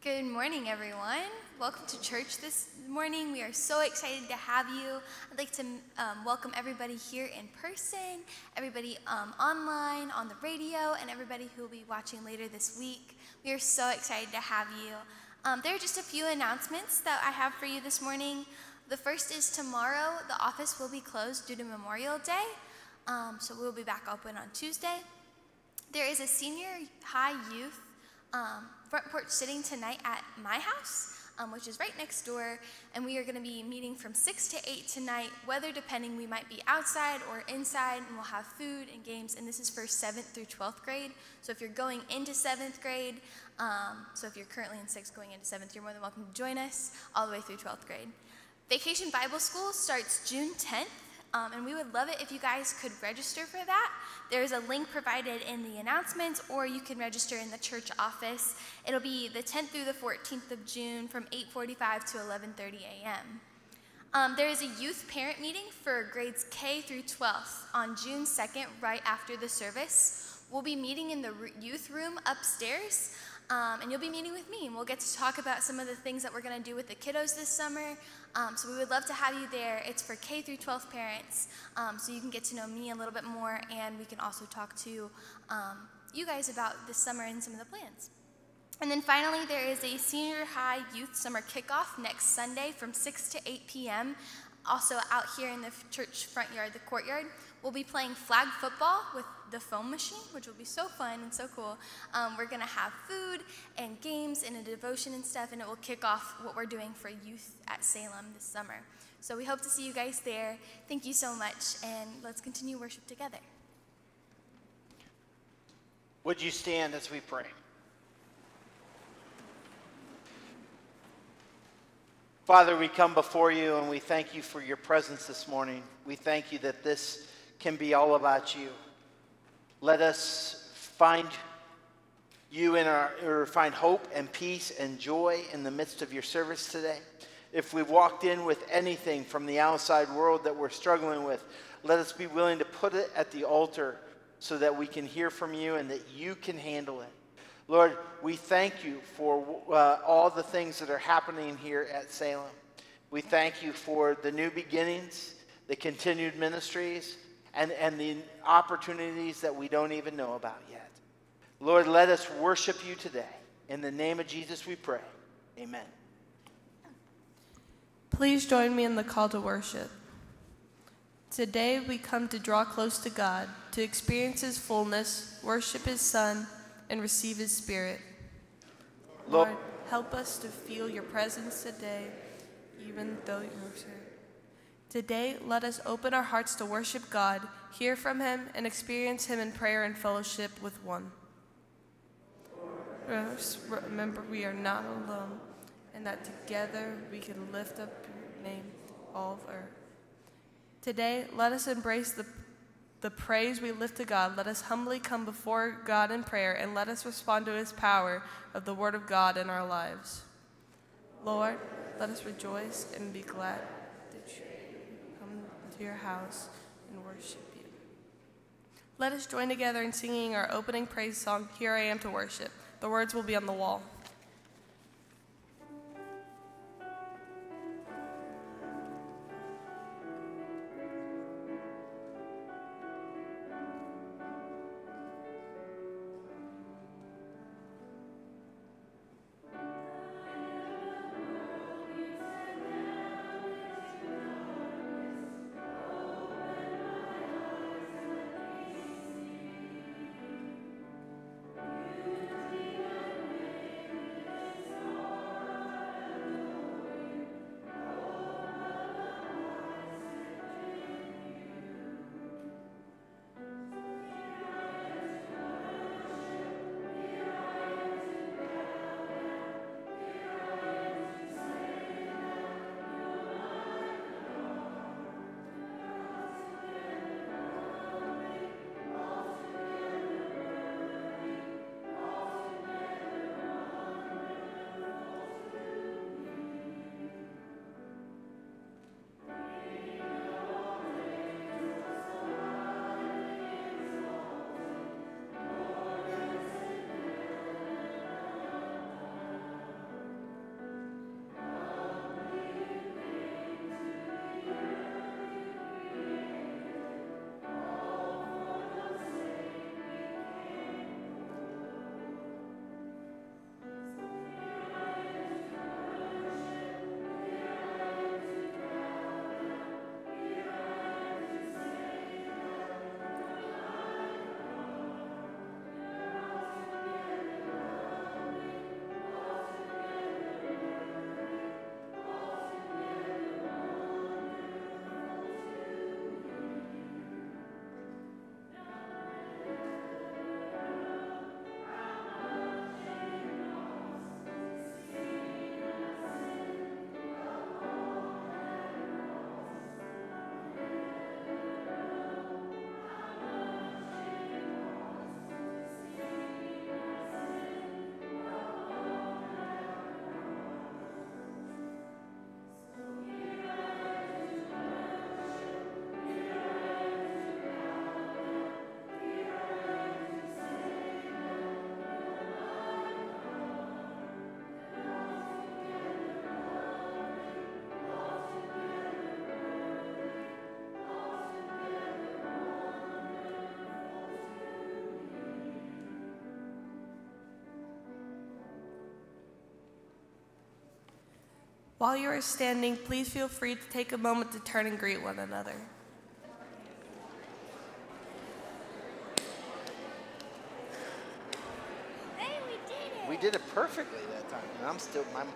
Good morning, everyone. Welcome to church this morning. We are so excited to have you. I'd like to welcome everybody here in person, everybody online, on the radio, and everybody who will be watching later this week. We are so excited to have you. There are just a few announcements that I have for you this morning. The first is tomorrow, the office will be closed due to Memorial Day, so we'll be back open on Tuesday. There is a senior high youth front porch sitting tonight at my house, which is right next door, and we are going to be meeting from 6 to 8 tonight. Weather depending, we might be outside or inside, and we'll have food and games, and this is for 7th through 12th grade. So if you're going into 7th grade, so if you're currently in 6th going into 7th, you're more than welcome to join us all the way through 12th grade. Vacation Bible School starts June 10th. And we would love it if you guys could register for that. There's a link provided in the announcements, or you can register in the church office. It'll be the 10th through the 14th of June from 8:45 to 11:30 a.m. There is a youth parent meeting for grades K through 12th on June 2nd, right after the service. We'll be meeting in the youth room upstairs, and you'll be meeting with me, and we'll get to talk about some of the things that we're going to do with the kiddos this summer. So we would love to have you there. It's for K through 12th parents, so you can get to know me a little bit more, and we can also talk to you guys about this summer and some of the plans. And then finally, there is a senior high youth summer kickoff next Sunday from 6 to 8 p.m., also out here in the church front yard, the courtyard. We'll be playing flag football with the foam machine, which will be so fun and so cool. We're going to have food and games and a devotion and stuff, and it will kick off what we're doing for youth at Salem this summer. So we hope to see you guys there. Thank you so much, and let's continue worship together. Would you stand as we pray? Father, we come before you and we thank you for your presence this morning. We thank you that this can be all about you. Let us find you find hope and peace and joy in the midst of your service today. If we walked in with anything from the outside world that we're struggling with, let us be willing to put it at the altar so that we can hear from you and that you can handle it. Lord, we thank you for all the things that are happening here at Salem. We thank you for the new beginnings, the continued ministries, and the opportunities that we don't even know about yet. Lord, let us worship you today. In the name of Jesus we pray. Amen. Please join me in the call to worship. Today we come to draw close to God, to experience his fullness, worship his Son, and receive his Spirit. Lord, help us to feel your presence today, even though you're here. Today, let us open our hearts to worship God, hear from him, and experience him in prayer and fellowship with one. Remember, we are not alone, and that together we can lift up your name all of earth. Today, let us embrace the praise we lift to God. Let us humbly come before God in prayer, and let us respond to his power of the word of God in our lives. Lord, let us rejoice and be glad that you come to your house and worship you. Let us join together in singing our opening praise song, Here I Am to Worship. The words will be on the wall. While you are standing, please feel free to take a moment to turn and greet one another. Hey, we did it! We did it perfectly that time, and I'm still on.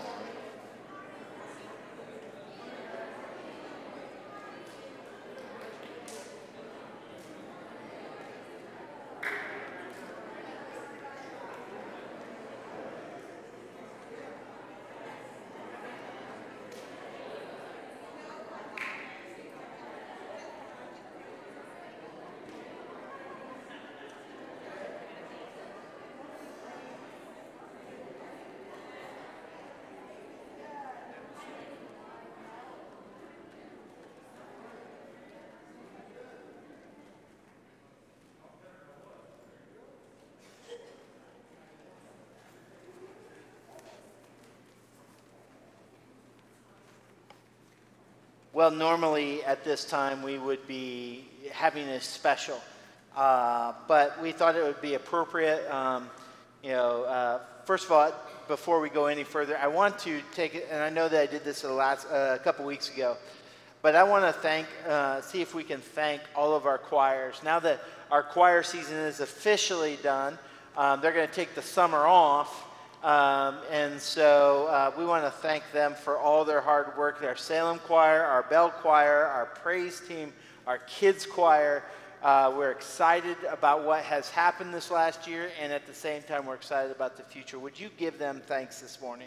Well, normally at this time we would be having a special, but we thought it would be appropriate. First of all, before we go any further, I want to take it, and I know that I did this a couple weeks ago, but I want to see if we can thank all of our choirs. Now that our choir season is officially done, they're going to take the summer off. And so we want to thank them for all their hard work. Our Salem Choir, our Bell Choir, our praise team, our kids choir. We're excited about what has happened this last year, and at the same time, we're excited about the future. Would you give them thanks this morning?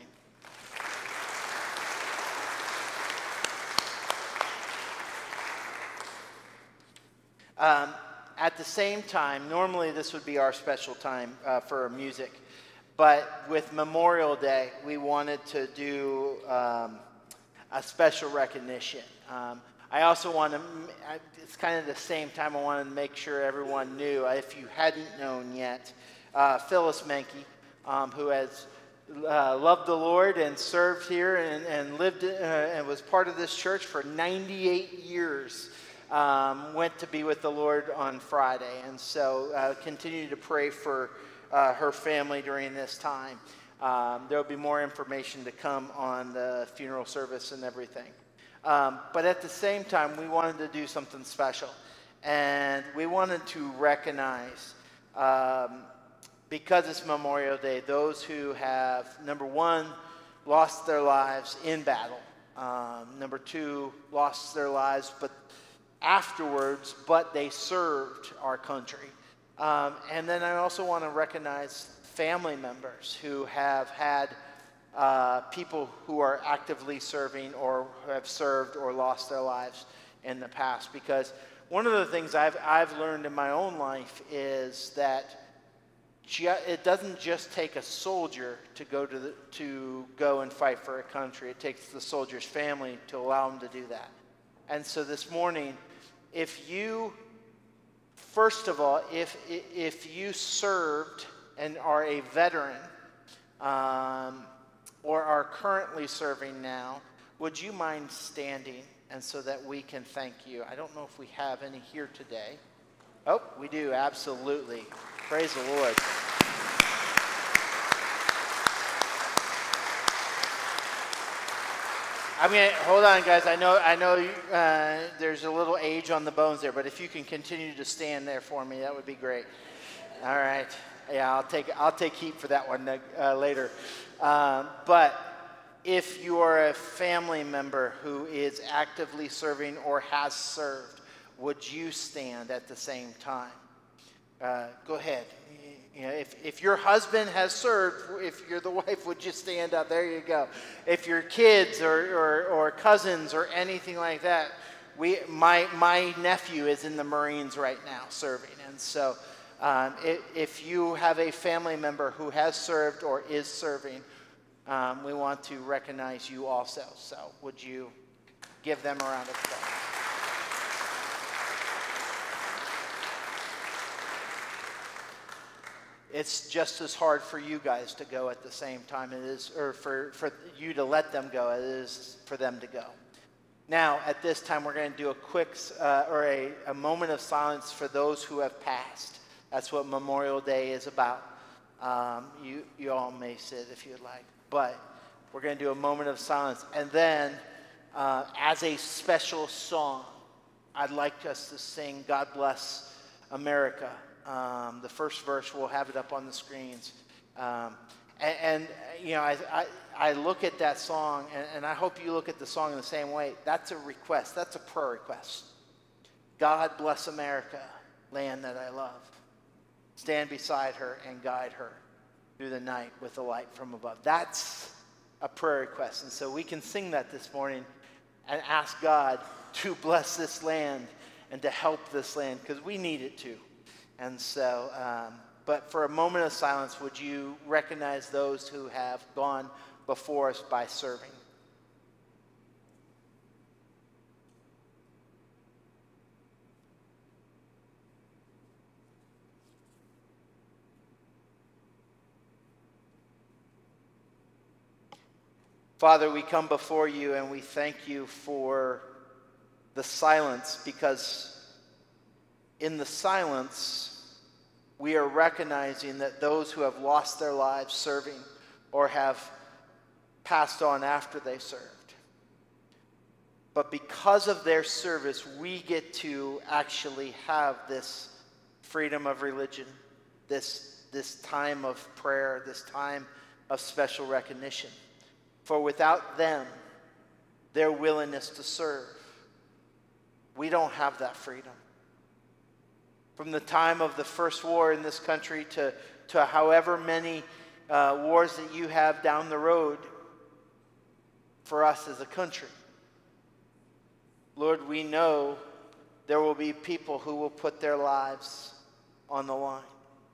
At the same time, normally this would be our special time for music. But with Memorial Day, we wanted to do a special recognition. I also want to, it's kind of the same time, I wanted to make sure everyone knew, if you hadn't known yet, Phyllis Menke, who has loved the Lord and served here and lived and was part of this church for 98 years, went to be with the Lord on Friday. And so continue to pray for her family during this time. There will be more information to come on the funeral service and everything. But at the same time, we wanted to do something special. And we wanted to recognize, because it's Memorial Day, those who have, number one, lost their lives in battle. Number two, lost their lives afterwards, but they served our country. And then I also want to recognize family members who have had people who are actively serving or who have served or lost their lives in the past. Because one of the things I've learned in my own life is that it doesn't just take a soldier to go and fight for a country. It takes the soldier's family to allow them to do that. And so this morning, first of all, if you served and are a veteran or are currently serving now, would you mind standing and so that we can thank you? I don't know if we have any here today. Oh, we do, absolutely. Praise the Lord. I mean, hold on, guys. I know there's a little age on the bones there, but if you can continue to stand there for me, that would be great. All right. Yeah, I'll take heat for that one later. But if you are a family member who is actively serving or has served, would you stand at the same time? Go ahead. You know, if your husband has served, if you're the wife, would you stand up? There you go. If your kids or cousins or anything like that, my nephew is in the Marines right now serving, and so if you have a family member who has served or is serving, we want to recognize you also. So would you give them a round of applause? It's just as hard for you guys to go at the same time it is, or for you to let them go, it is for them to go. Now, at this time, we're going to do a quick, or a moment of silence for those who have passed. That's what Memorial Day is about. You all may sit if you'd like. But We're going to do a moment of silence. And then, as a special song, I'd like us to sing God Bless America. The first verse, we'll have it up on the screens. You know, I look at that song, and I hope you look at the song in the same way. That's a request. That's a prayer request. God bless America, land that I love. Stand beside her and guide her through the night with the light from above. That's a prayer request. And so we can sing that this morning and ask God to bless this land and to help this land, because we need it to. And so, but for a moment of silence, would you recognize those who have gone before us by serving? Father, we come before you and we thank you for the silence, because in the silence, we are recognizing that those who have lost their lives serving or have passed on after they served. But because of their service, we get to actually have this freedom of religion, this time of prayer, this time of special recognition. For without them, their willingness to serve, we don't have that freedom. From the time of the first war in this country to however many wars that you have down the road for us as a country, Lord, we know there will be people who will put their lives on the line.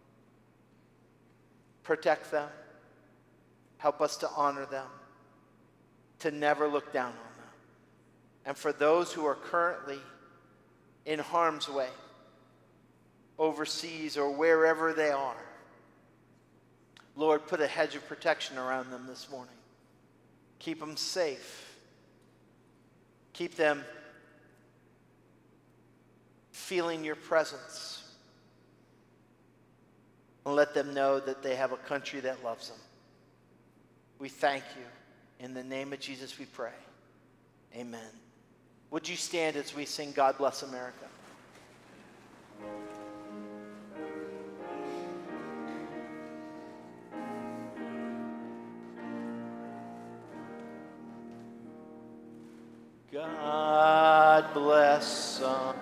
Protect them. Help us to honor them, to never look down on them. And for those who are currently in harm's way, overseas or wherever they are, Lord, put a hedge of protection around them this morning. Keep them safe. Keep them feeling your presence. And let them know that they have a country that loves them. We thank you. In the name of Jesus we pray. Amen. Would you stand as we sing God Bless America? God bless America.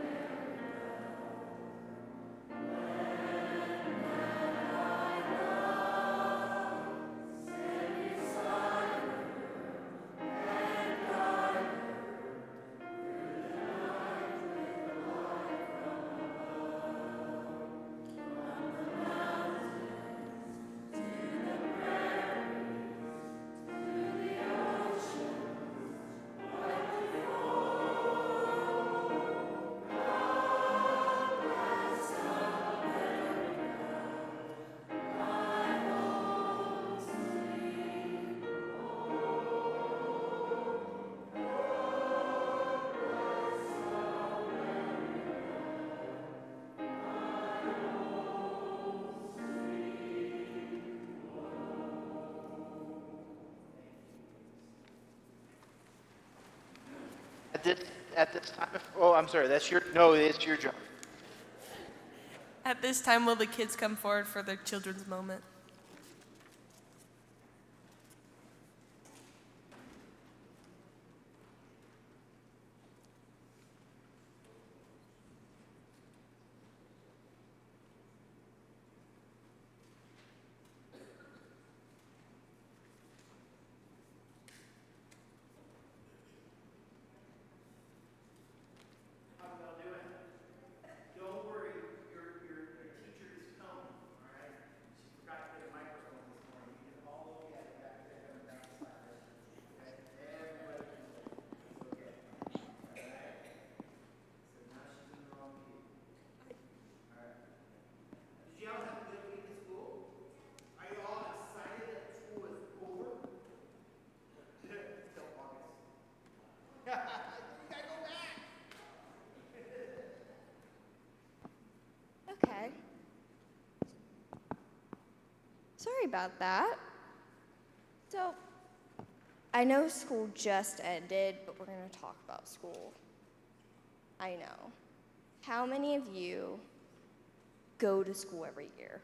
At this time, oh, I'm sorry, it's your job. At this time, will the kids come forward for their children's moment? Okay. Sorry about that. So, I know school just ended, but we're going to talk about school. I know. How many of you go to school every year?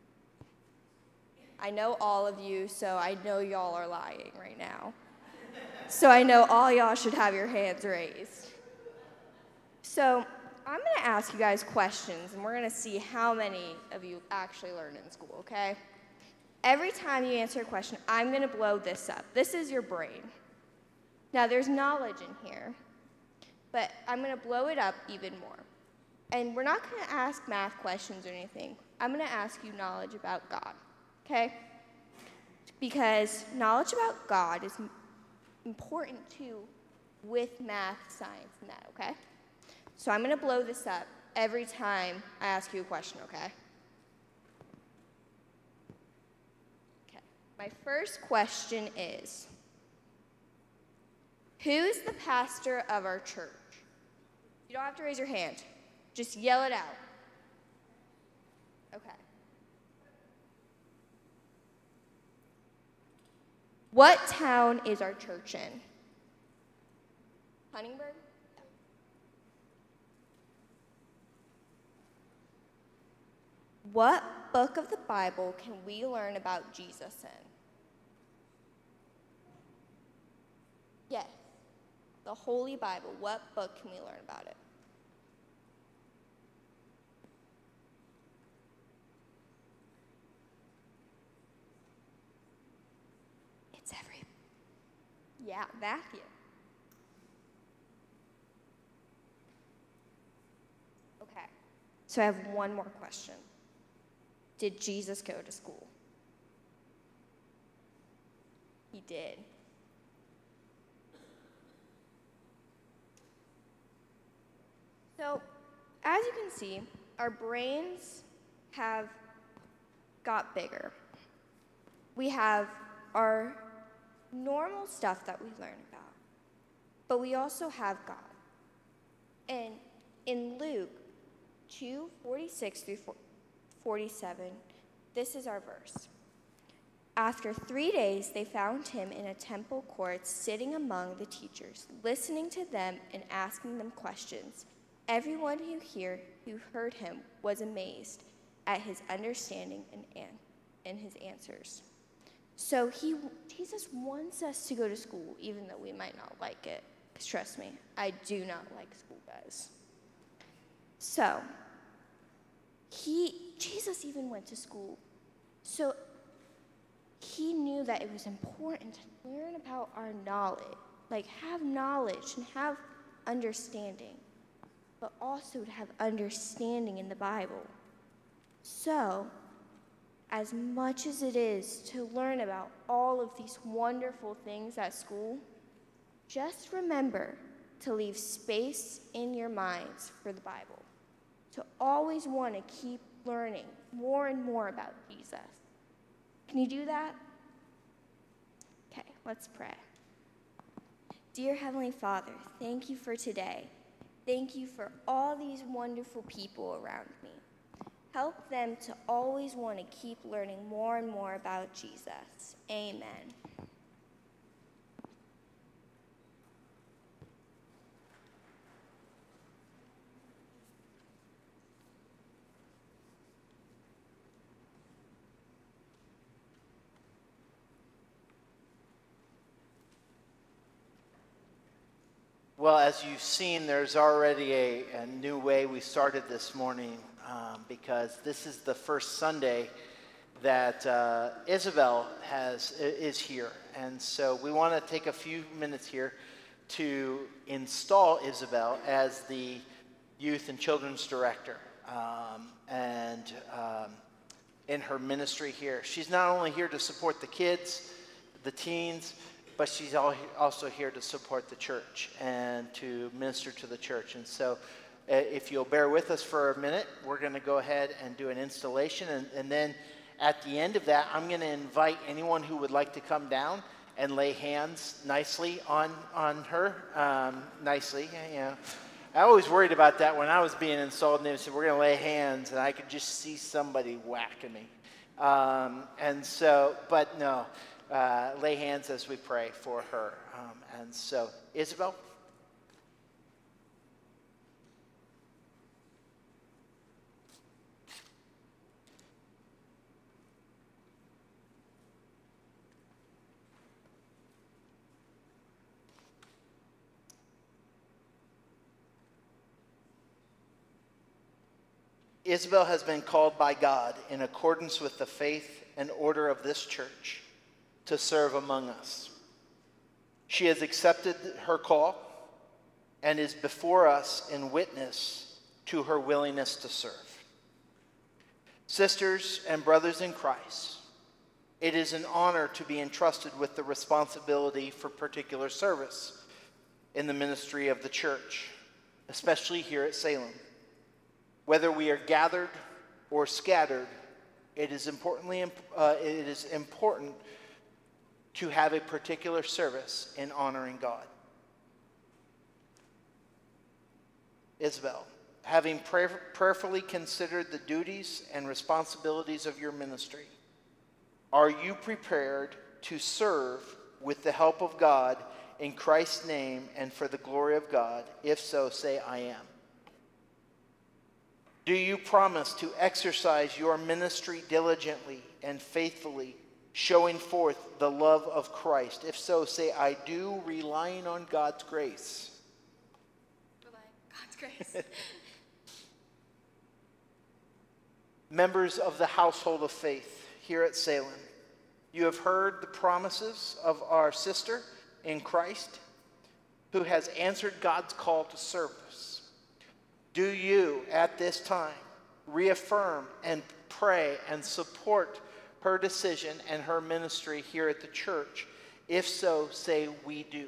I know all of you, so I know y'all are lying right now. So I know all y'all should have your hands raised. So I'm going to ask you guys questions, and we're going to see how many of you actually learn in school, okay? Every time you answer a question, I'm going to blow this up. This is your brain. Now, there's knowledge in here, but I'm going to blow it up even more. And we're not going to ask math questions or anything. I'm going to ask you knowledge about God, okay? Because knowledge about God is important too with math, science, and that, okay? So I'm going to blow this up every time I ask you a question, okay? My first question is, who is the pastor of our church? You don't have to raise your hand. Just yell it out. Okay. What town is our church in? Huntingburg? What book of the Bible can we learn about Jesus in? Yes, the Holy Bible. What book can we learn about it? It's every. Yeah, Matthew. Okay, so I have one more question. Did Jesus go to school? He did. So, as you can see, our brains have got bigger. We have our normal stuff that we learn about, but we also have God. And in Luke 2:46 through 47, this is our verse. After 3 days, they found him in a temple court, sitting among the teachers, listening to them and asking them questions. Everyone who heard him was amazed at his understanding and his answers. So Jesus wants us to go to school, even though we might not like it. Because trust me, I do not like school, guys. So, Jesus even went to school. So he knew that it was important to learn about our knowledge, like have knowledge and have understanding, but also to have understanding in the Bible. So, as much as it is to learn about all of these wonderful things at school, just remember to leave space in your minds for the Bible, to always want to keep learning more and more about Jesus. Can you do that? Okay, let's pray. Dear Heavenly Father, thank you for today. Thank you for all these wonderful people around me. Help them to always want to keep learning more and more about Jesus. Amen. Well, as you've seen, there's already a new way we started this morning because this is the first Sunday that Isabel is here. And so we want to take a few minutes here to install Isabel as the Youth and Children's Director in her ministry here. She's not only here to support the kids, the teens, but she's also here to support the church and to minister to the church. And so if you'll bear with us for a minute, we're going to go ahead and do an installation. And then at the end of that, I'm going to invite anyone who would like to come down and lay hands nicely on her. Nicely, you know. I always worried about that when I was being installed, and they said, we're going to lay hands, and I could just see somebody whacking me. And so, but no, lay hands as we pray for her. And so, Isabel? Isabel has been called by God in accordance with the faith and order of this church to serve among us. She has accepted her call and is before us in witness to her willingness to serve. Sisters and brothers in Christ, it is an honor to be entrusted with the responsibility for particular service in the ministry of the church, especially here at Salem. Whether we are gathered or scattered, it is important to have a particular service in honoring God. Isabel, having prayerfully considered the duties and responsibilities of your ministry, are you prepared to serve with the help of God in Christ's name and for the glory of God? If so, say, I am. Do you promise to exercise your ministry diligently and faithfully, showing forth the love of Christ? If so, say, I do, relying on God's grace. Relying on God's grace. Members of the household of faith here at Salem, you have heard the promises of our sister in Christ who has answered God's call to service. Do you, at this time, reaffirm and pray and support her decision and her ministry here at the church? If so, say, we do.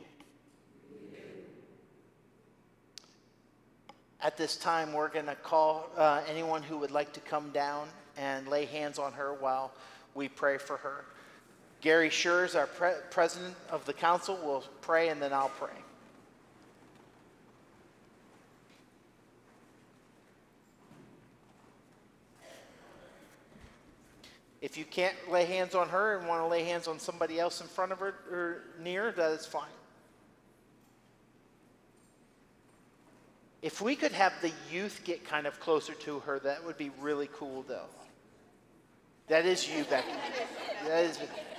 At this time, we're going to call anyone who would like to come down and lay hands on her while we pray for her. Gary Schurz, our president of the council, will pray, and then I'll pray. If you can't lay hands on her and want to lay hands on somebody else in front of her or near, that is fine. If we could have the youth get kind of closer to her, that would be really cool, though. That is you, Becky. That is.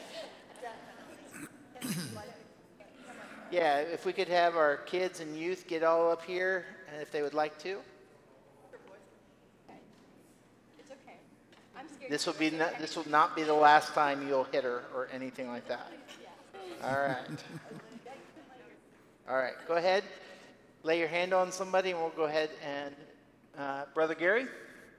Yeah, if we could have our kids and youth get all up here, and if they would like to. This will not be the last time you'll hit her or anything like that. All right. All right. Go ahead. Lay your hand on somebody, and we'll go ahead and Brother Gary.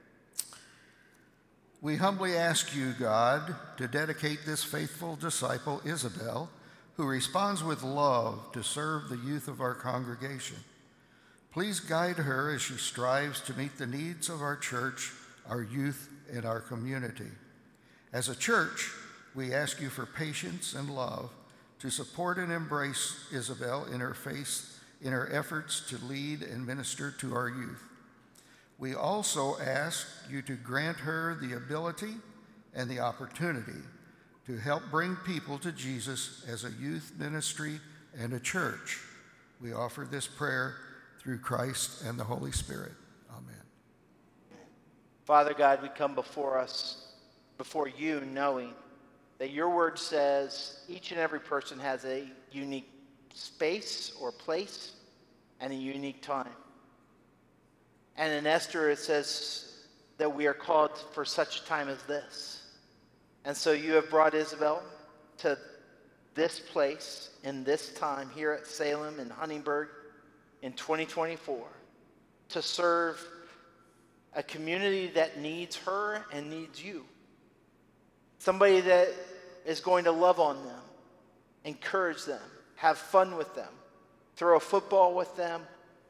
We humbly ask you, God, to dedicate this faithful disciple, Isabel, who responds with love to serve the youth of our congregation. Please guide her as she strives to meet the needs of our church, our youth, and our community. As a church, we ask you for patience and love to support and embrace Isabel in her faith, in her efforts to lead and minister to our youth. We also ask you to grant her the ability and the opportunity to help bring people to Jesus as a youth ministry and a church. We offer this prayer through Christ and the Holy Spirit. Amen. Father God, we come before you, knowing that your word says each and every person has a unique space or place and a unique time. And in Esther, it says that we are called for such a time as this. And so you have brought Isabel to this place in this time here at Salem in Huntingburg in 2024 to serve a community that needs her and needs you. Somebody that is going to love on them, encourage them, have fun with them, throw a football with them,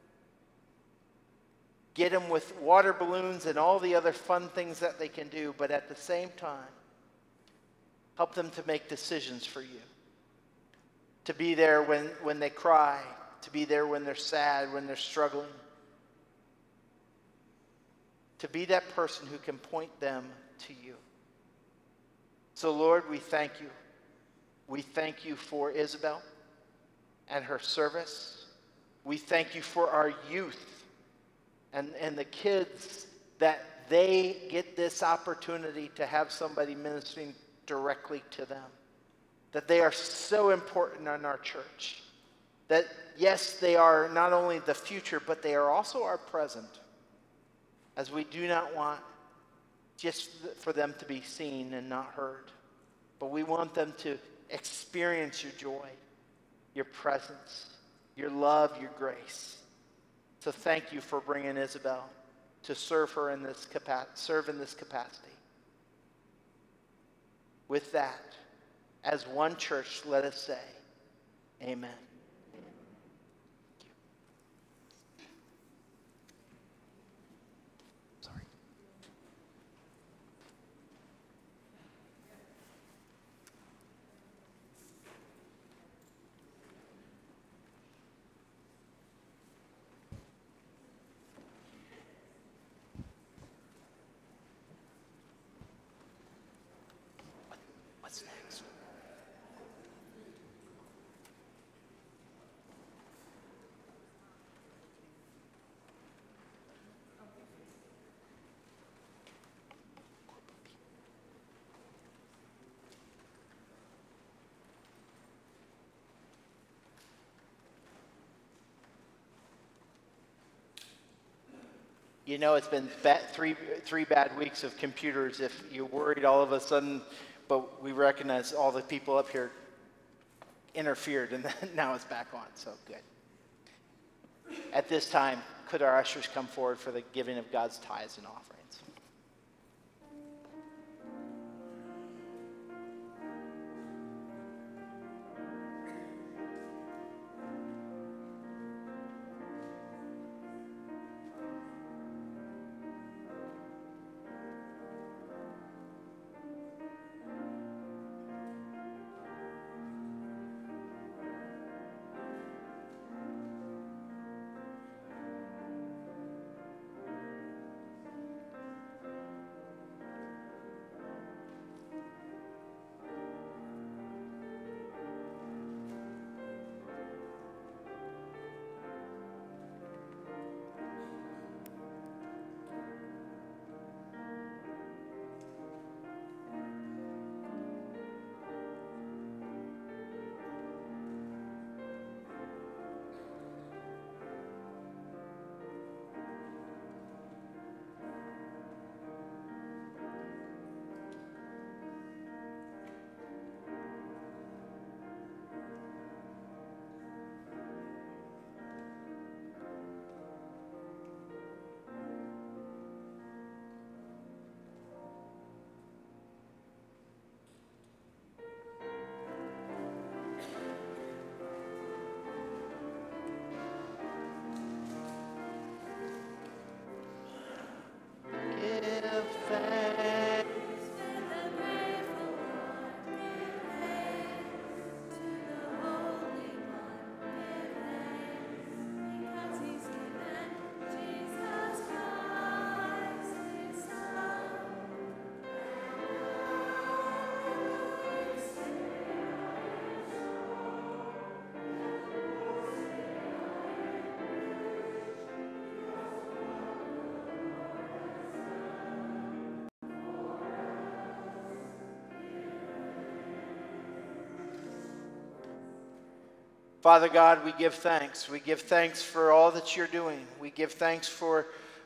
get them with water balloons and all the other fun things that they can do, but at the same time, help them to make decisions for you. To be there when they cry, to be there when they're sad, when they're struggling. To be that person who can point them to you. So Lord, we thank you We thank you for Isabel and her service. We thank you for our youth and the kids, that they get this opportunity to have somebody ministering directly to them. That they are so important in our church. That, yes, they are not only the future, but they are also our present. As we do not want just for them to be seen and not heard, but we want them to experience your joy, your presence, your love, your grace. So thank you for bringing Isabel to serve in this capacity. With that, as one church, let us say, amen. Sorry. What's next? You know, it's been three bad weeks of computers. If you're worried all of a sudden, but we recognize all the people up here interfered, and now it's back on, so good. At this time, could our ushers come forward for the giving of God's tithes and offerings? Father God, we give thanks. We give thanks for all that you're doing. We give thanks for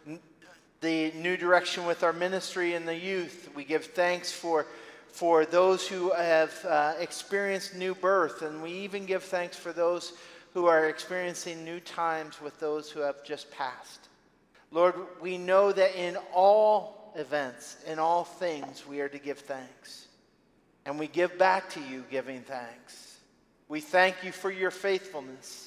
the new direction with our ministry and the youth. We give thanks for those who have experienced new birth, and we even give thanks for those who are experiencing new times with those who have just passed. Lord, we know that in all events, in all things, we are to give thanks. And we give back to you giving thanks. We thank you for your faithfulness,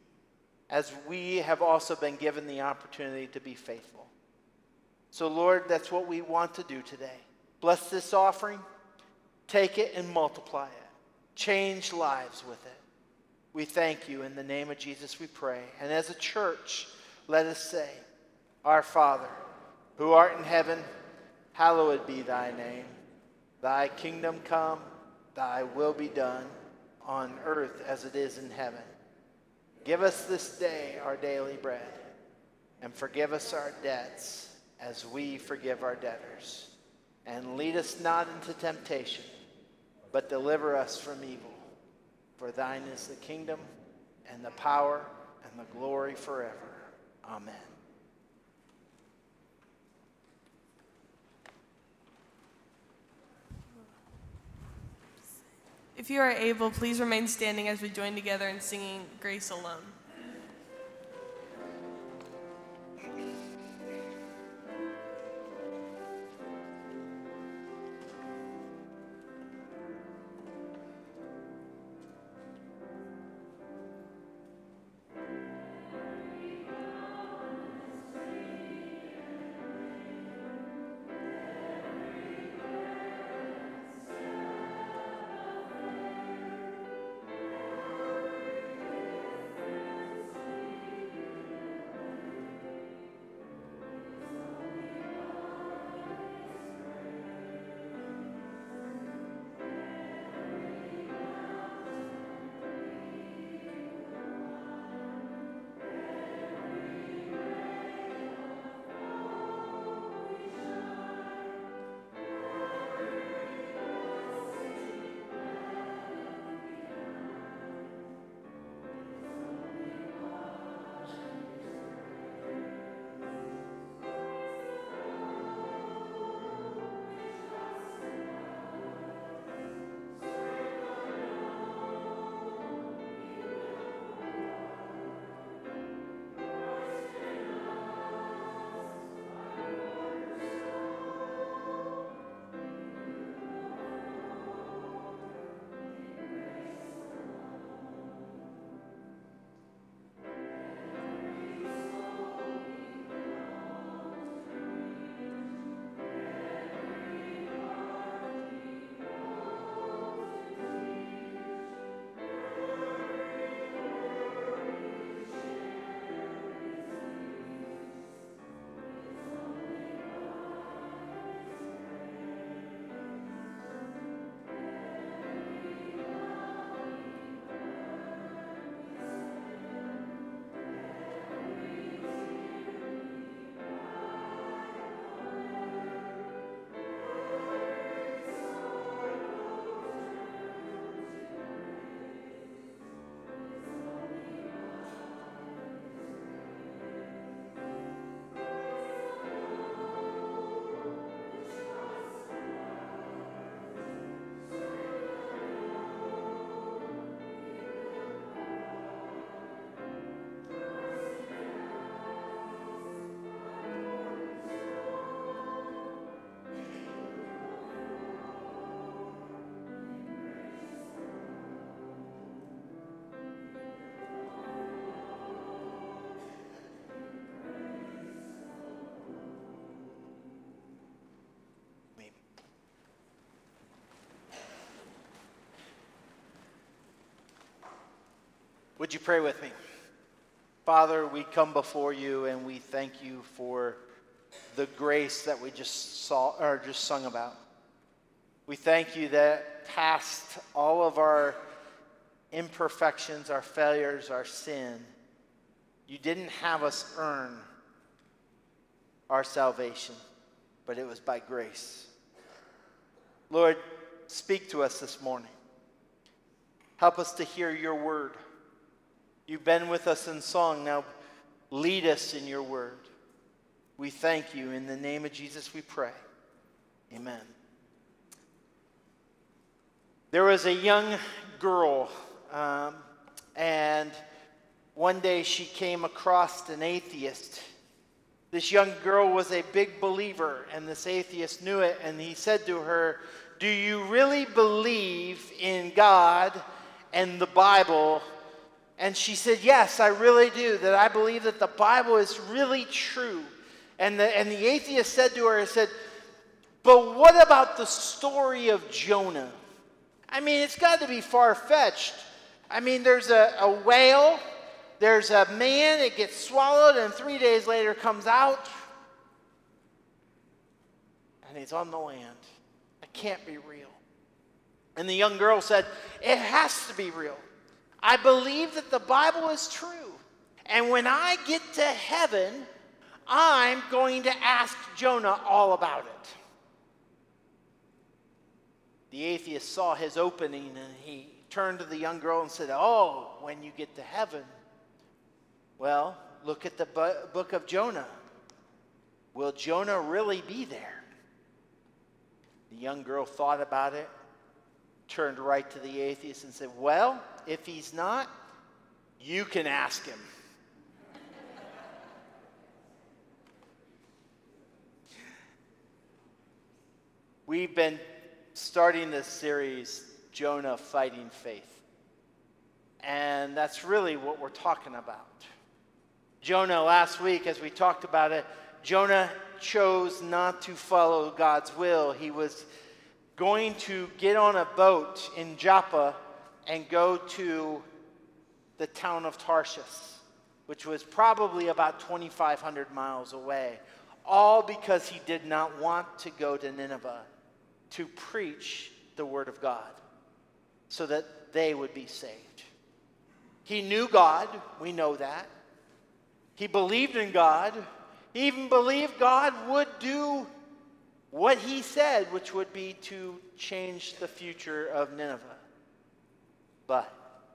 as we have also been given the opportunity to be faithful. So, Lord, that's what we want to do today. Bless this offering. Take it and multiply it. Change lives with it. We thank you. In the name of Jesus we pray. And as a church, let us say, Our Father, who art in heaven, hallowed be thy name. Thy kingdom come, thy will be done, on earth as it is in heaven. Give us this day our daily bread, and forgive us our debts as we forgive our debtors. And lead us not into temptation, but deliver us from evil. For thine is the kingdom, and the power, and the glory forever. Amen. If you are able, please remain standing as we join together in singing Grace Alone. Would you pray with me? Father, we come before you and we thank you for the grace that we just sung about. We thank you that past all of our imperfections, our failures, our sin, you didn't have us earn our salvation, but it was by grace. Lord, speak to us this morning. Help us to hear your word. You've been with us in song. Now lead us in your word. We thank you. In the name of Jesus we pray. Amen. There was a young girl, and one day she came across an atheist. This young girl was a big believer, and this atheist knew it, and he said to her, "Do you really believe in God and the Bible?" And she said, "Yes, I really do, that I believe that the Bible is really true." And the atheist said to her, "But what about the story of Jonah? I mean, it's got to be far-fetched. I mean, there's a whale, there's a man, it gets swallowed, and 3 days later comes out, and he's on the land. It can't be real." And the young girl said, "It has to be real. I believe that the Bible is true. And when I get to heaven, I'm going to ask Jonah all about it." The atheist saw his opening, and he turned to the young girl and said, "Oh, when you get to heaven, well, look at the book of Jonah. Will Jonah really be there?" The young girl thought about it, turned right to the atheist and said, "Well, if he's not, you can ask him." We've been starting this series, Jonah Fighting Faith. And that's really what we're talking about. Jonah, last week, as we talked about it, Jonah chose not to follow God's will. He was going to get on a boat in Joppa and go to the town of Tarshish, which was probably about 2,500 miles away, all because he did not want to go to Nineveh to preach the word of God so that they would be saved. He knew God, we know that. He believed in God. He even believed God would do what he said, which would be to change the future of Nineveh. But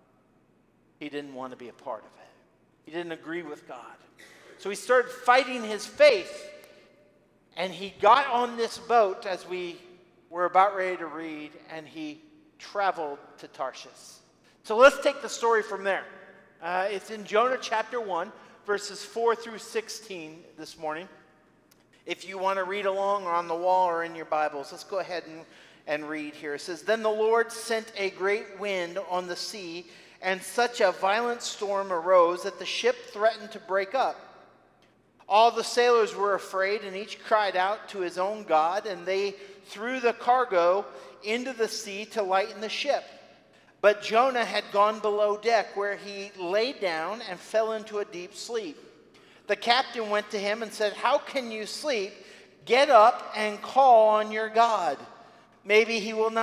he didn't want to be a part of it. He didn't agree with God. So he started fighting his faith, and he got on this boat, as we were about ready to read, and he traveled to Tarshish. So let's take the story from there. It's in Jonah chapter 1, verses 4 through 16 this morning. If you want to read along or on the wall or in your Bibles, let's go ahead and read here. It says, "Then the Lord sent a great wind on the sea, and such a violent storm arose that the ship threatened to break up. All the sailors were afraid, and each cried out to his own god, and they threw the cargo into the sea to lighten the ship. But Jonah had gone below deck, where he lay down and fell into a deep sleep. The captain went to him and said, 'How can you sleep? Get up and call on your God. Maybe he will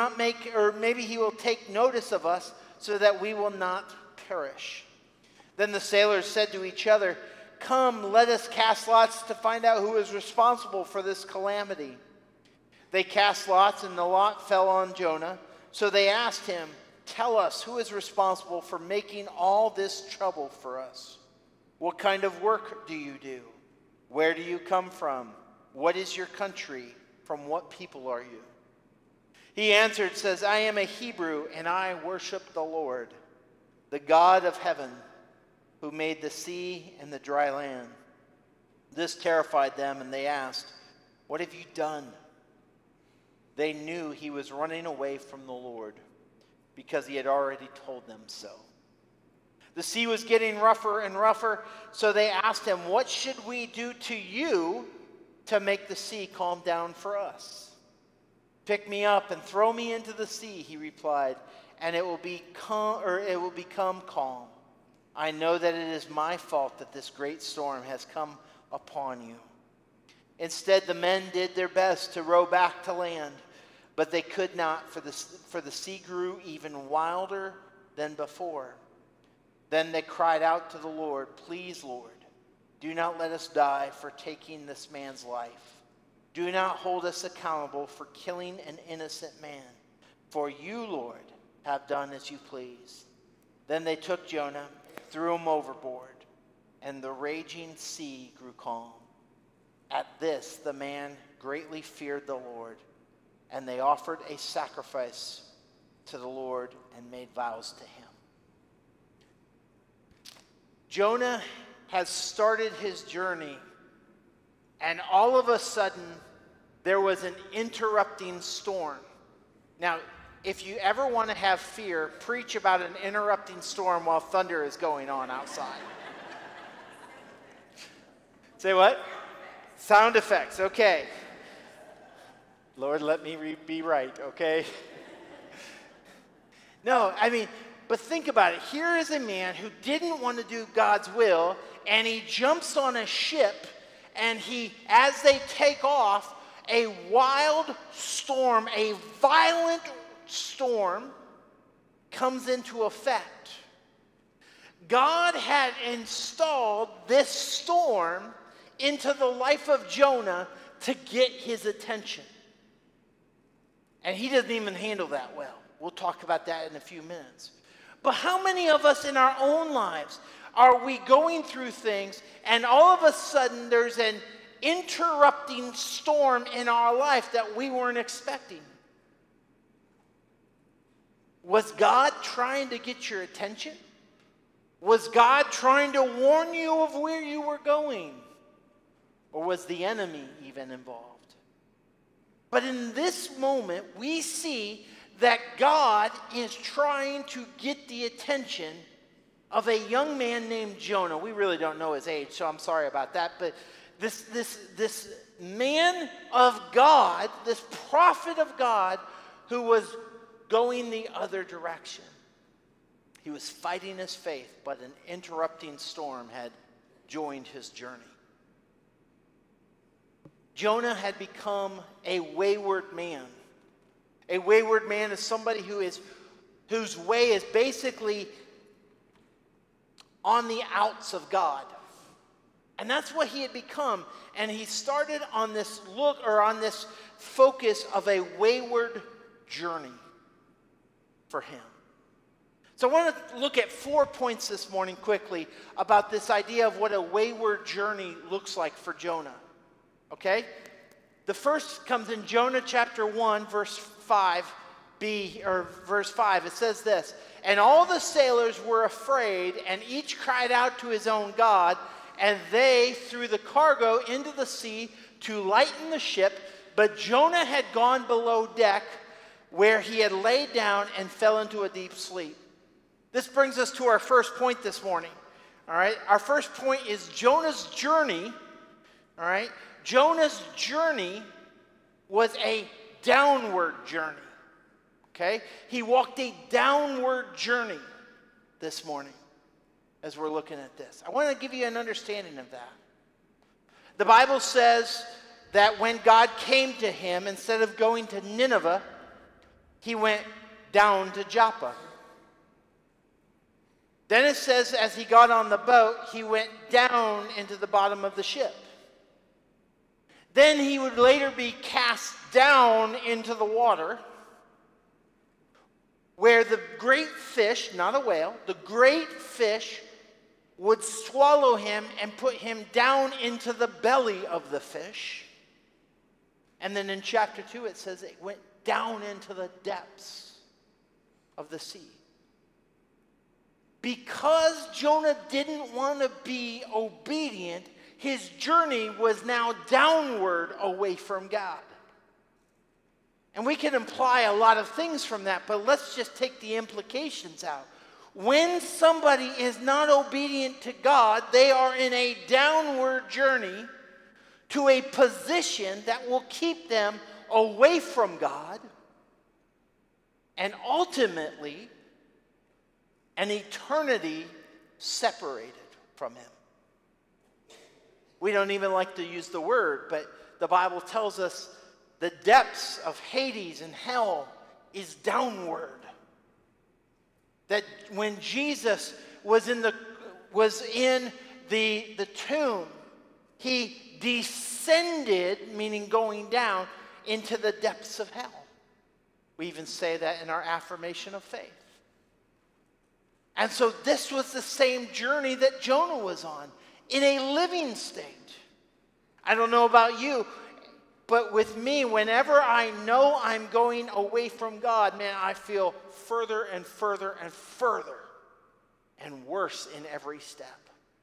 take notice of us so that we will not perish.' Then the sailors said to each other, 'Come, let us cast lots to find out who is responsible for this calamity.' They cast lots, and the lot fell on Jonah. So they asked him, 'Tell us, who is responsible for making all this trouble for us? What kind of work do you do? Where do you come from? What is your country? From what people are you?' He answered, says, 'I am a Hebrew, and I worship the Lord, the God of heaven, who made the sea and the dry land.' This terrified them, and they asked, 'What have you done?' They knew he was running away from the Lord, because he had already told them so. The sea was getting rougher and rougher, so they asked him, 'What should we do to you to make the sea calm down for us?' 'Pick me up and throw me into the sea,' he replied, 'and it will become calm. I know that it is my fault that this great storm has come upon you.' Instead, the men did their best to row back to land, but they could not, for the sea grew even wilder than before. Then they cried out to the Lord, 'Please, Lord, do not let us die for taking this man's life. Do not hold us accountable for killing an innocent man. For you, Lord, have done as you please.' Then they took Jonah, threw him overboard, and the raging sea grew calm. At this, the man greatly feared the Lord, and they offered a sacrifice to the Lord and made vows to him." Jonah has started his journey, and all of a sudden, there was an interrupting storm. Now, if you ever want to have fear, preach about an interrupting storm while thunder is going on outside. Say what? Sound effects, okay. Lord, let me be right, okay? No, but think about it. Here is a man who didn't want to do God's will, and he jumps on a ship, and as they take off, a wild storm, a violent storm comes into effect. God had installed this storm into the life of Jonah to get his attention. And he doesn't even handle that well. We'll talk about that in a few minutes. But how many of us in our own lives are we going through things and all of a sudden there's an interrupting storm in our life that we weren't expecting? Was God trying to get your attention? Was God trying to warn you of where you were going? Or was the enemy even involved? But in this moment, we see that God is trying to get the attention of a young man named Jonah. We really don't know his age, so I'm sorry about that. But this man of God, this prophet of God, who was going the other direction. He was fighting his faith, but an interrupting storm had joined his journey. Jonah had become a wayward man. A wayward man is somebody whose way is basically on the outs of God. And that's what he had become. And he started on this focus of a wayward journey for him. So I want to look at 4 points this morning quickly about this idea of what a wayward journey looks like for Jonah. Okay? The first comes in Jonah chapter 1, verse 5. Verse 5, it says this: "And all the sailors were afraid, and each cried out to his own God, and they threw the cargo into the sea to lighten the ship. But Jonah had gone below deck, where he had laid down and fell into a deep sleep." This brings us to our first point this morning. All right, our first point is Jonah's journey. All right, Jonah's journey was a downward journey. Okay? He walked a downward journey this morning as we're looking at this. I want to give you an understanding of that. The Bible says that when God came to him, instead of going to Nineveh, he went down to Joppa. Then it says as he got on the boat, he went down into the bottom of the ship. Then he would later be cast down into the water, where the great fish, not a whale, the great fish would swallow him and put him down into the belly of the fish. And then in chapter 2 it says it went down into the depths of the sea. Because Jonah didn't want to be obedient, his journey was now downward away from God. And we can imply a lot of things from that, but let's just take the implications out. When somebody is not obedient to God, they are in a downward journey to a position that will keep them away from God and ultimately an eternity separated from him. We don't even like to use the word, but the Bible tells us the depths of Hades and hell is downward. That when Jesus was in the tomb, he descended, meaning going down, into the depths of hell. We even say that in our affirmation of faith. And so this was the same journey that Jonah was on, in a living state. I don't know about you, but with me, whenever I know I'm going away from God, man, I feel further and further and further and worse in every step.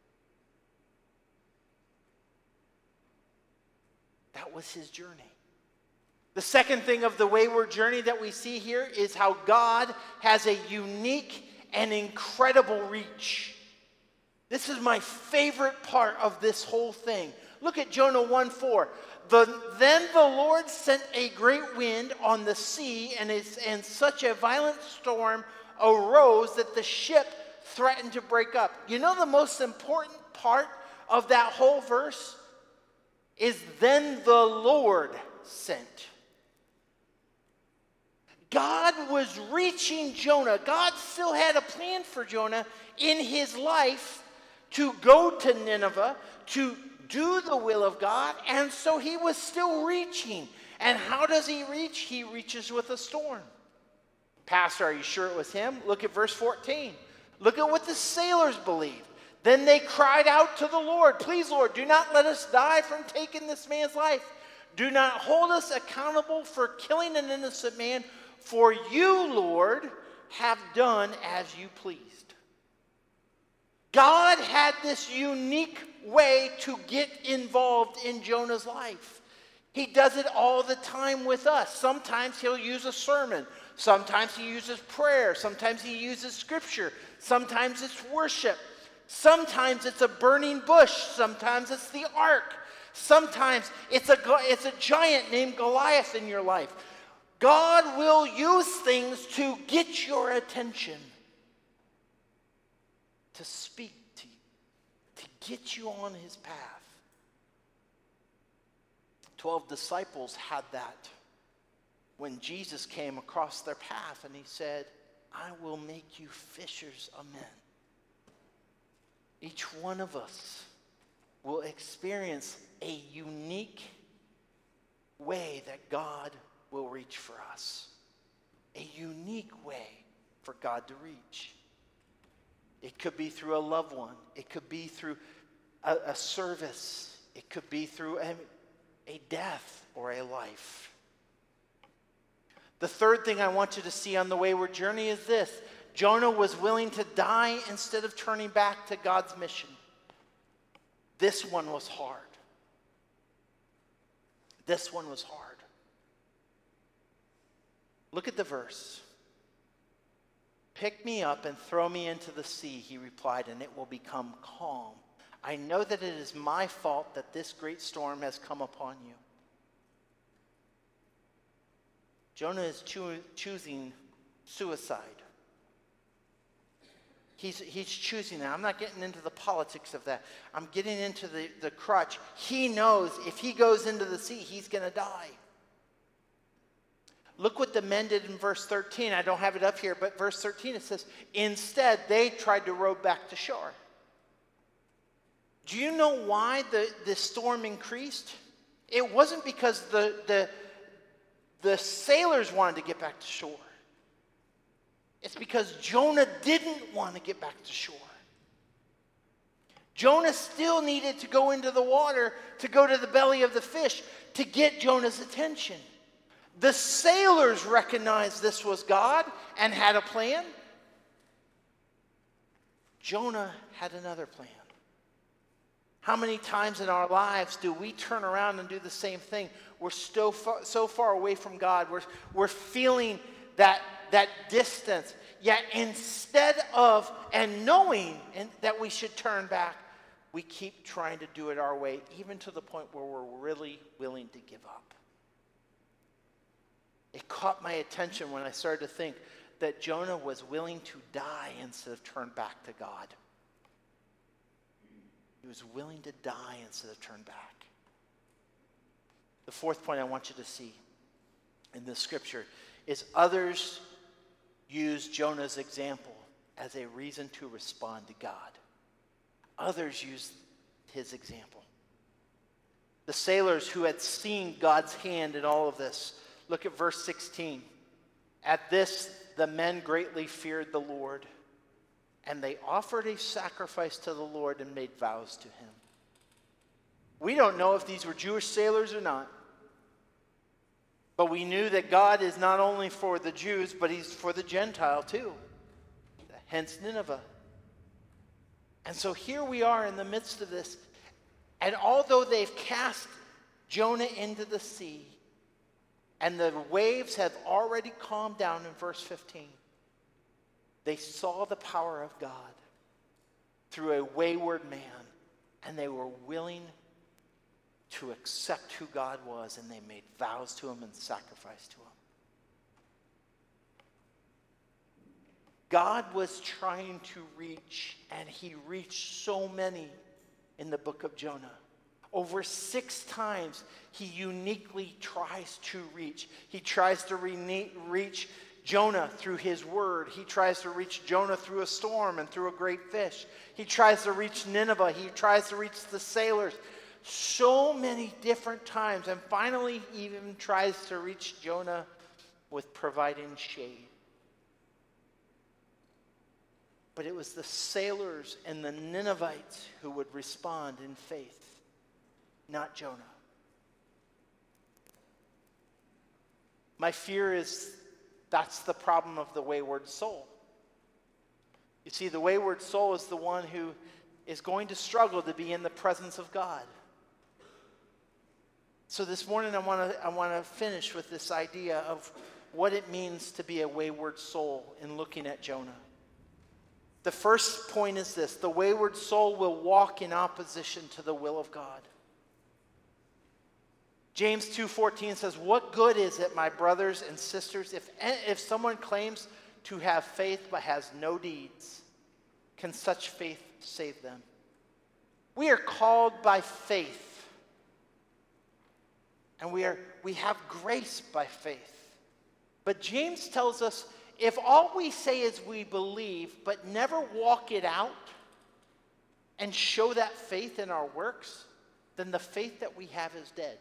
That was his journey. The second thing of the wayward journey that we see here is how God has a unique and incredible reach. This is my favorite part of this whole thing. Look at Jonah 1:4. Then the Lord sent a great wind on the sea, and such a violent storm arose that the ship threatened to break up. You know the most important part of that whole verse is then the Lord sent. God was reaching Jonah. God still had a plan for Jonah in his life to go to Nineveh, to do the will of God, and so he was still reaching. And how does he reach? He reaches with a storm. Pastor, are you sure it was him? Look at verse 14. Look at what the sailors believed. Then they cried out to the Lord, please, Lord, do not let us die from taking this man's life. Do not hold us accountable for killing an innocent man, for you, Lord, have done as you pleased. God had this unique way to get involved in Jonah's life. He does it all the time with us. Sometimes he'll use a sermon. Sometimes he uses prayer. Sometimes he uses scripture. Sometimes it's worship. Sometimes it's a burning bush. Sometimes it's the ark. Sometimes it's a giant named Goliath in your life. God will use things to get your attention, to speak to you, to get you on his path. 12 disciples had that when Jesus came across their path and he said, I will make you fishers of men. Each one of us will experience a unique way that God will reach for us. A unique way for God to reach. It could be through a loved one. It could be through a service. It could be through a death or a life. The third thing I want you to see on the wayward journey is this. Jonah was willing to die instead of turning back to God's mission. This one was hard. This one was hard. Look at the verse. Pick me up and throw me into the sea, he replied, and it will become calm. I know that it is my fault that this great storm has come upon you. Jonah is choosing suicide. He's choosing that. I'm not getting into the politics of that. I'm getting into the crutch. He knows if he goes into the sea, he's going to die. Look what the men did in verse 13. I don't have it up here, but verse 13 it says, instead they tried to row back to shore. Do you know why the storm increased? It wasn't because the sailors wanted to get back to shore. It's because Jonah didn't want to get back to shore. Jonah still needed to go into the water to go to the belly of the fish to get Jonah's attention. The sailors recognized this was God and had a plan. Jonah had another plan. How many times in our lives do we turn around and do the same thing? We're so far away from God. We're feeling that distance. Yet instead of, and knowing that we should turn back, we keep trying to do it our way, even to the point where we're really willing to give up. It caught my attention when I started to think that Jonah was willing to die instead of turn back to God. He was willing to die instead of turn back. The fourth point I want you to see in this scripture is others use Jonah's example as a reason to respond to God. Others use his example. The sailors who had seen God's hand in all of this, look at verse 16. At this, the men greatly feared the Lord, and they offered a sacrifice to the Lord and made vows to him. We don't know if these were Jewish sailors or not. But we knew that God is not only for the Jews, but he's for the Gentile too. Hence Nineveh. And so here we are in the midst of this. And although they've cast Jonah into the sea, and the waves have already calmed down in verse 15, they saw the power of God through a wayward man, and they were willing to accept who God was, and they made vows to him and sacrificed to him. God was trying to reach, and he reached so many in the book of Jonah. Over 6 times, he uniquely tries to reach. He tries to reach Jonah through his word. He tries to reach Jonah through a storm and through a great fish. He tries to reach Nineveh. He tries to reach the sailors. So many different times. And finally, he even tries to reach Jonah with providing shade. But it was the sailors and the Ninevites who would respond in faith, not Jonah. My fear is that's the problem of the wayward soul. You see, the wayward soul is the one who is going to struggle to be in the presence of God. So this morning I want to finish with this idea of what it means to be a wayward soul in looking at Jonah. The first point is this: the wayward soul will walk in opposition to the will of God. James 2:14 says, "What good is it, my brothers and sisters, if someone claims to have faith but has no deeds? Can such faith save them?" We are called by faith, and we have grace by faith. But James tells us, if all we say is we believe but never walk it out and show that faith in our works, then the faith that we have is dead.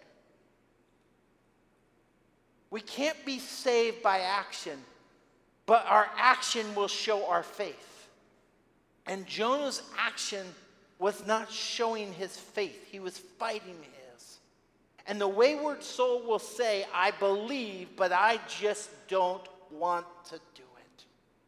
We can't be saved by action, but our action will show our faith. And Jonah's action was not showing his faith. He was fighting his. And the wayward soul will say, I believe, but I just don't want to do it.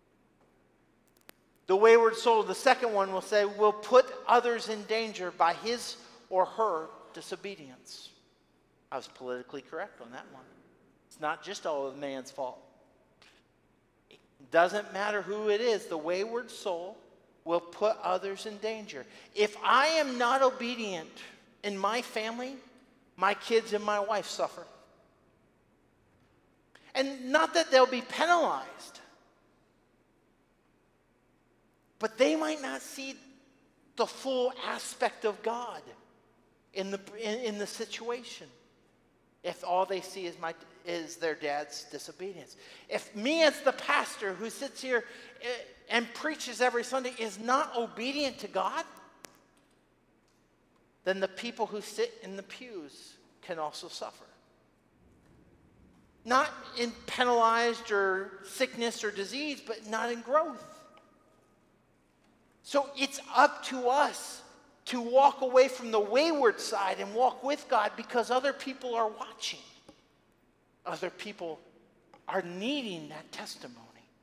The wayward soul, the second one, will say, will put others in danger by his or her disobedience. I was politically correct on that one. It's not just all of the man's fault. It doesn't matter who it is. The wayward soul will put others in danger. If I am not obedient in my family, my kids and my wife suffer. And not that they'll be penalized, but they might not see the full aspect of God in the situation. If all they see is their dad's disobedience. If me as the pastor who sits here and preaches every Sunday is not obedient to God, then the people who sit in the pews can also suffer. Not in penalized or sickness or disease, but not in growth. So it's up to us to walk away from the wayward side and walk with God, because other people are watching. Other people are needing that testimony.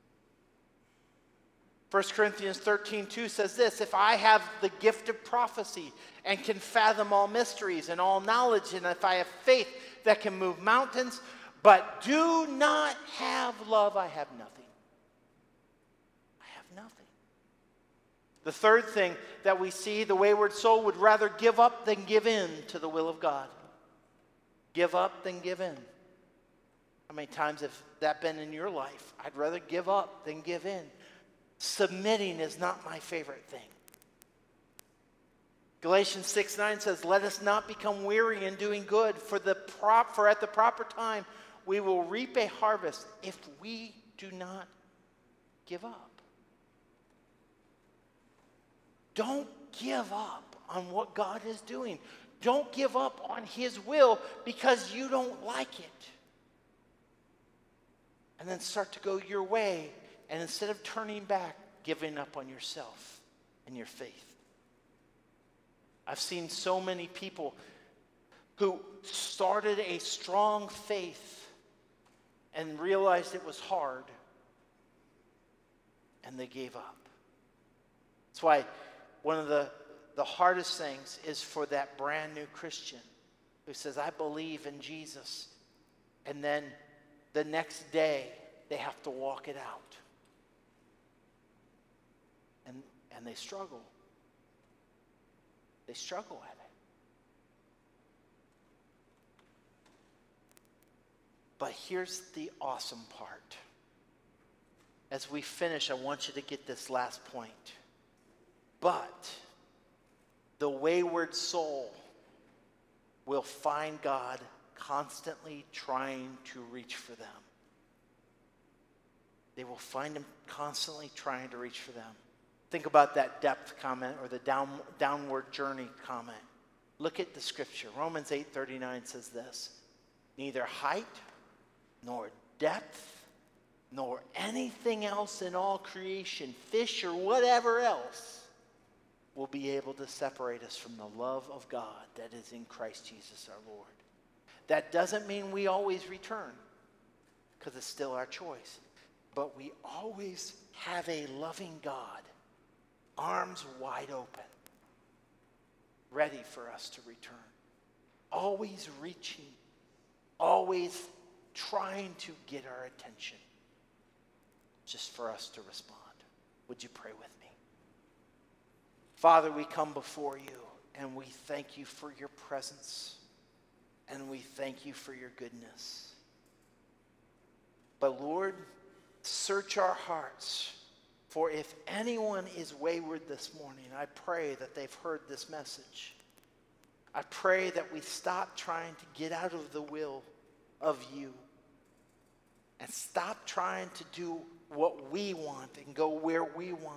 1 Corinthians 13:2 says this: if I have the gift of prophecy and can fathom all mysteries and all knowledge, and if I have faith that can move mountains, but do not have love, I have nothing. I have nothing. The third thing that we see, the wayward soul would rather give up than give in to the will of God. Give up than give in. How many times have that been in your life? I'd rather give up than give in. Submitting is not my favorite thing. Galatians 6:9 says, let us not become weary in doing good, for at the proper time we will reap a harvest if we do not give up. Don't give up on what God is doing. Don't give up on His will because you don't like it. And then start to go your way, and instead of turning back, giving up on yourself and your faith. I've seen so many people who started a strong faith and realized it was hard, and they gave up. That's why one of the hardest things is for that brand new Christian who says, I believe in Jesus, and then the next day they have to walk it out. And they struggle. They struggle at it. But here's the awesome part. As we finish, I want you to get this last point. But the wayward soul will find God constantly trying to reach for them. they will find him constantly trying to reach for them. Think about that depth comment or the downward journey comment. Look at the scripture. Romans 8:39 says this: neither height nor depth nor anything else in all creation, fish or whatever else, will be able to separate us from the love of God that is in Christ Jesus our Lord. That doesn't mean we always return, because it's still our choice. But we always have a loving God, arms wide open, ready for us to return. Always reaching, always trying to get our attention, just for us to respond. Would you pray with me? Father, we come before you and we thank you for your presence and we thank you for your goodness. But Lord, search our hearts, for if anyone is wayward this morning, I pray that they've heard this message. I pray that we stop trying to get out of the will of you and stop trying to do what we want and go where we want,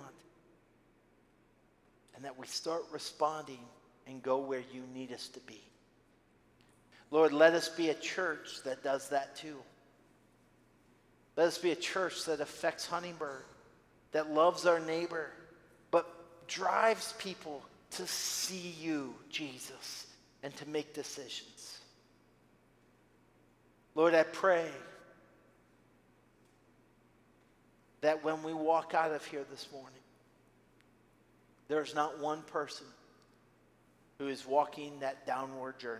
and that we start responding and go where you need us to be. Lord, let us be a church that does that too. Let us be a church that affects Huntingburg, that loves our neighbor, but drives people to see you, Jesus, and to make decisions. Lord, I pray that when we walk out of here this morning, there's not one person who is walking that downward journey.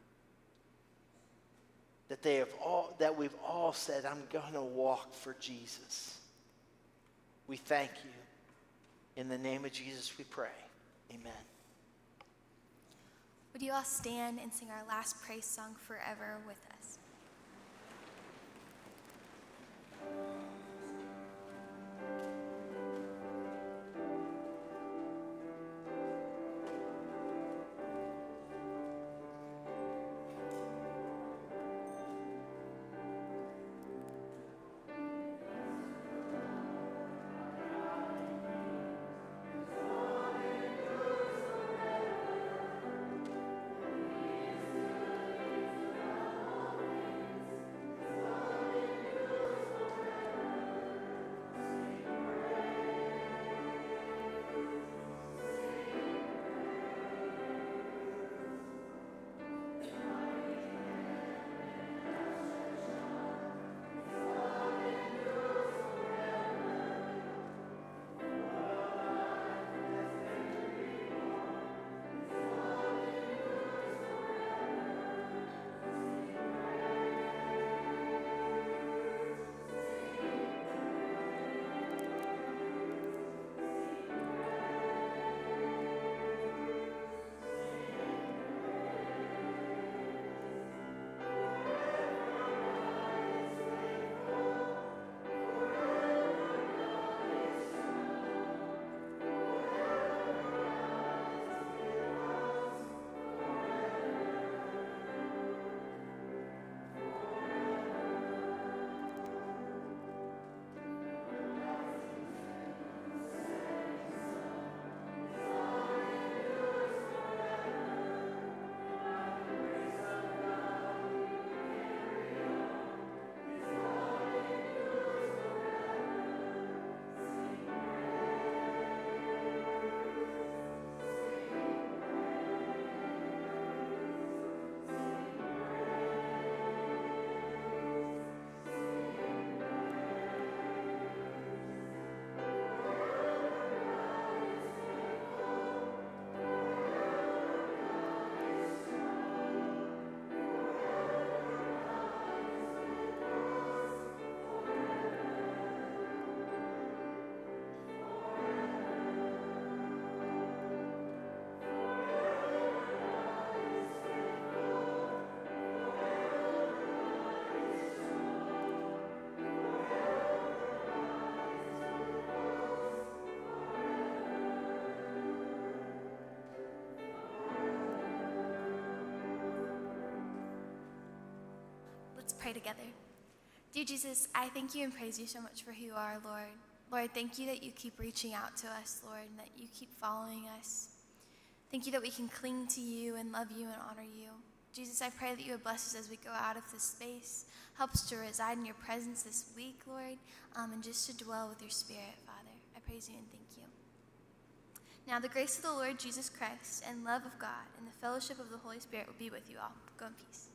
That we've all said, I'm going to walk for Jesus. We thank you. In the name of Jesus we pray. Amen. Would you all stand and sing our last praise song, Forever with us? Let's pray together. Dear Jesus, I thank you and praise you so much for who you are, Lord. Lord, thank you that you keep reaching out to us, Lord, and that you keep following us. Thank you that we can cling to you and love you and honor you. Jesus, I pray that you would bless us as we go out of this space. Help us to reside in your presence this week, Lord, and just to dwell with your Spirit, Father. I praise you and thank you. Now, the grace of the Lord Jesus Christ and love of God and the fellowship of the Holy Spirit will be with you all. Go in peace.